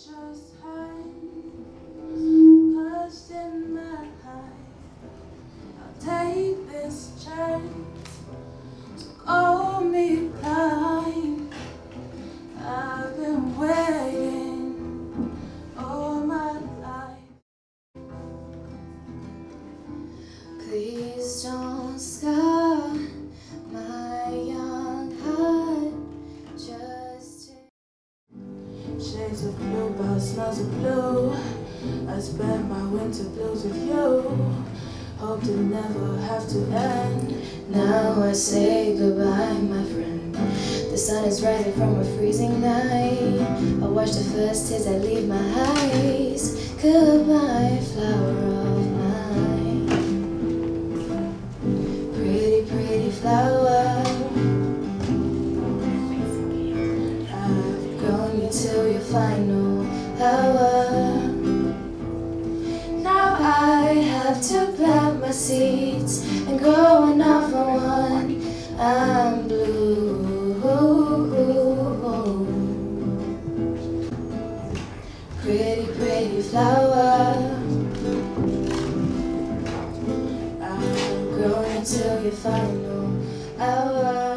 just hand pushed in my eye. I'll take this chance to call me blind. I've been waiting all my life. Please don't scar my young heart. Just shades of blue, but smells of blue. I spent my winter blues with you. Hoped it never have to end. Now I say goodbye, my friend. The sun is rising from a freezing night. I watch the first tears that leave my eyes. Goodbye, flower of mine. Pretty, pretty flower. I've grown you till your final hour. Now I have to plant my seeds and grow enough for one. I'm blue. Pretty, pretty flower. I'll grow until your final hour.